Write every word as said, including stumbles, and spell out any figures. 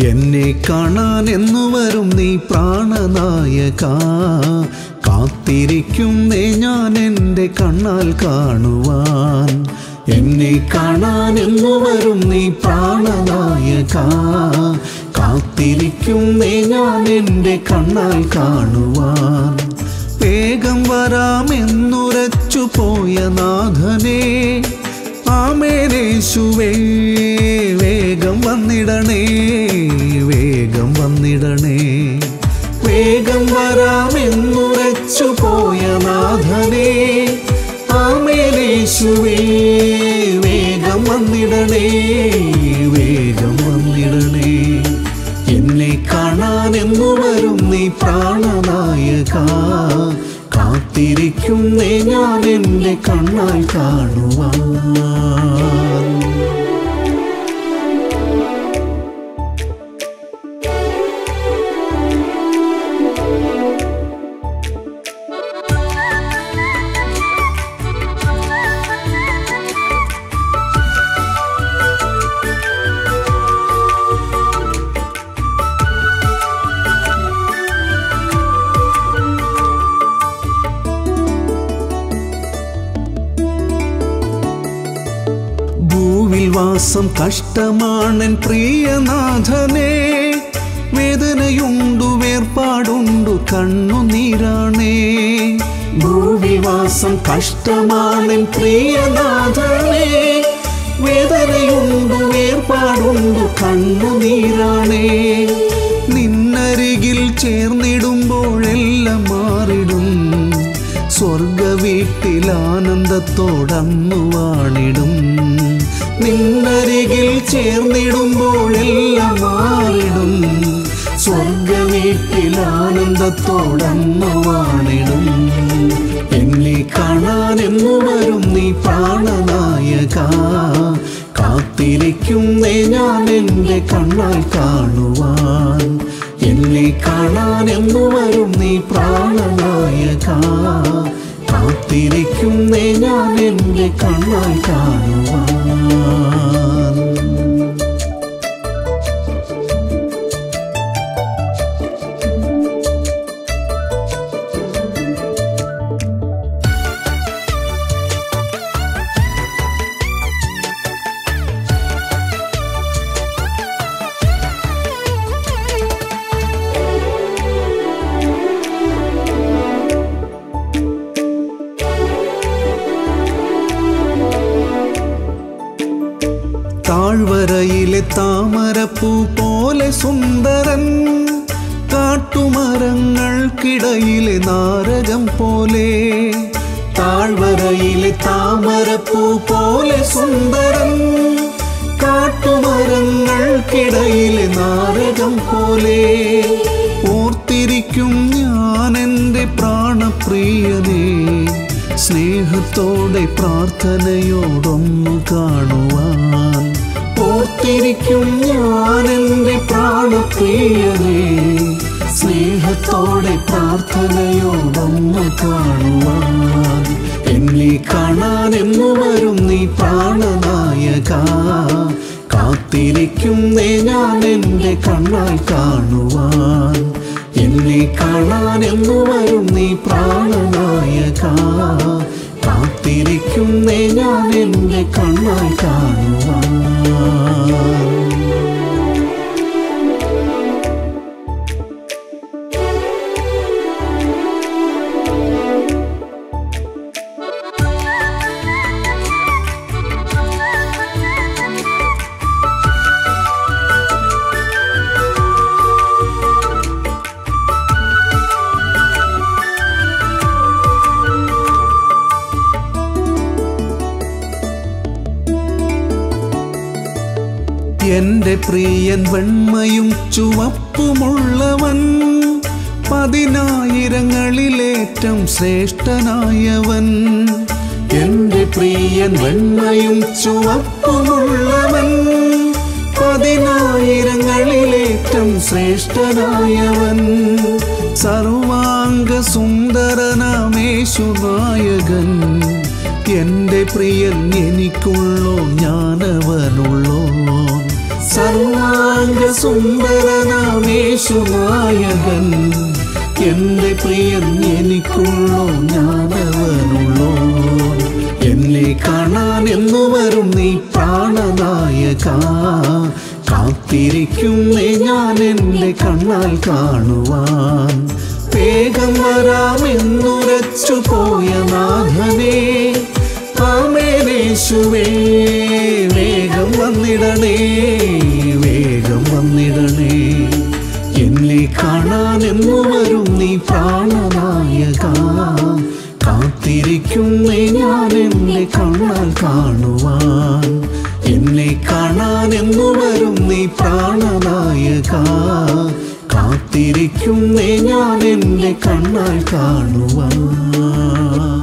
എന്നെ കാണാൻ എന്നു വരും നീ പ്രാണനായക, കാത്തിരിക്കുന്നേ ഞാൻ എൻ്റെ കണ്ണാൽ കാണുവാൻ. എന്നെ കാണാൻ എന്നു വരും നീ പ്രാണനായക, കാത്തിരിക്കുന്നേ ഞാൻ എൻ്റെ കണ്ണാൽ കാണുവാൻ. വേഗം വരാമെന്നുരച്ചു പോയ നാഥനേ, ആമേനേശുവേ വേഗം വന്നിടണേ, വേഗം വന്നിടണേ. വേഗം വരാമെന്നുരച്ചു പോയ നാഥനേ, ആമേനേശുവേ വേഗം വന്നിടണേ, വേഗം വന്നിടണേ. എന്നെ കാണാൻ എന്നു വരും നീ പ്രാണനായക, കാത്തിരിക്കുന്നേ ഞാൻ എൻ്റെ കണ്ണാൽ കാണുവാൻ. വാസം കഷ്ടമാണെൻ പ്രിയനാഥനേ, വേദനയുണ്ടു വേർപാടുണ്ടു കണ്ണുനീരാണേ. ഭൂവിവാസം കഷ്ടമാണെൻ പ്രിയനാഥനേ, വേദനയുണ്ടു വേർപാടുണ്ടു കണ്ണുനീരാണേ. നിന്നരികിൽ ചേർന്നിടുമ്പോഴെല്ലാം മാറിടും, സ്വർഗ വീട്ടിൽ ആനന്ദത്തോടന്നു വാണിടും. നിന്നരികിൽ ചേർന്നിടുമ്പോഴെല്ലാം മാറിടും, സ്വർഗ വീട്ടിൽ ആനന്ദത്തോടന്നു വാണിടും. എന്നെ കാണാൻ എന്നു വരും നീ പ്രാണനായക, കാത്തിരിക്കുന്നേ ഞാൻ എൻ്റെ കണ്ണാൽ കാണുവാൻ. എന്നെ കാണാൻ എന്നു വരും നീ പ്രാണനായക, കാത്തിരിക്കുന്നേ ഞാൻ എൻ്റെ കണ്ണാൽ കാണുവാൻ. താഴ്വരയിലെ താമരപ്പൂ പോലെ സുന്ദരൻ, കാട്ടുമരങ്ങൾക്കിടയിലെ നാരകം പോലെ. താഴ്വരയിലെ താമരപ്പൂ പോലെ സുന്ദരൻ, കാട്ടുമരങ്ങൾക്കിടയിലെ നാരകം പോലെ. ഓർത്തിരിക്കും ഞാൻ എൻ്റെ പ്രാണപ്രിയനെ, സ്നേഹത്തോടെ പ്രാർത്ഥനയോടൊന്നു കാണുവാൻ. ഓർത്തിരിക്കും ഞാൻ എൻ്റെ പ്രാണപ്രിയനെ, സ്നേഹത്തോടെ പ്രാർത്ഥനയോടൊന്നു കാണുവാൻ. എന്നെ കാണാൻ എന്നു വരും നീ പ്രാണനായക, കാത്തിരിക്കുന്നേ ഞാൻ എൻ്റെ കണ്ണാൽ കാണുവാൻ. എന്നെ കാണാൻ എന്നു വരും നീ പ്രാണനായക, കാത്തിരിക്കുന്നേ ഞാൻ എൻ്റെ കണ്ണാൽ കാണുവാൻ. എൻ്റെ പ്രിയൻ വെണ്മയും ചുവപ്പുമുള്ളവൻ, പതിനായിരങ്ങളിലേറ്റം ശ്രേഷ്ഠനായവൻ. എൻ്റെ പ്രിയൻ വെണ്മയും ചുവപ്പുമുള്ളവൻ, പതിനായിരങ്ങളിലേറ്റം ശ്രേഷ്ഠനായവൻ. സർവാംഗ സുന്ദരനാമേശുനായകൻ, എൻ്റെ പ്രിയൻ എനിക്കുള്ളോ ഞാനവനുള്ളോ. സർവാംഗ സുന്ദരനാം യേശുനായകൻ എന്റെ പ്രിയൻ എനിക്കുള്ളോ ഞാനവനുള്ളോ എന്നെ കാണാൻ എന്നു വരും നീ പ്രാണനായക കാത്തിരിക്കുന്നേ ഞാൻ എൻ്റെ കണ്ണാൽ കാണുവാൻ വേഗം വരാമെന്നുരച്ചു പോയ നാഥനേ ആമേനേശുവേ വേഗം വന്നിടണേ വേഗം വന്നിടണേ എന്നെ കാണാൻ എന്നു വരും നീ പ്രാണനായക കാത്തിരിക്കുന്നേ ഞാൻ എൻ്റെ കണ്ണാൽ കാണുവാൻ എന്നെ കാണാൻ എന്നു വരും നീ പ്രാണനായക കാത്തിരിക്കുന്നേ ഞാൻ എൻ്റെ കണ്ണാൽ കാണുവാൻ